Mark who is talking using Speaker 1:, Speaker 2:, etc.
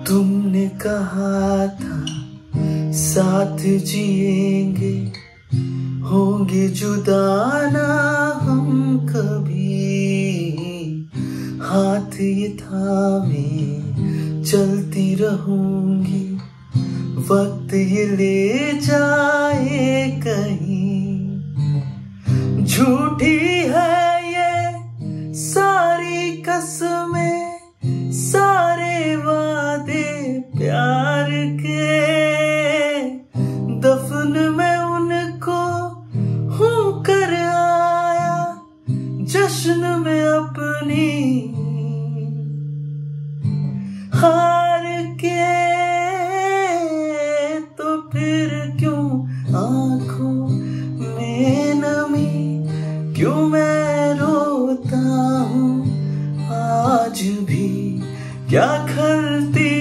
Speaker 1: तुमने कहा था साथ जिएंगे, होंगे जुदा ना हम कभी। हाथ ये थामे चलती रहूंगी, वक्त ये ले जाए कहीं। झूठी है ये सारी कसमें, सारे वादे प्यार के। दफन में उनको हूँ कर आया, जश्न में अपनी हार के। तो फिर क्यों आंखों में नमी, क्यों मैं रोता हूँ आज भी। क्या खलती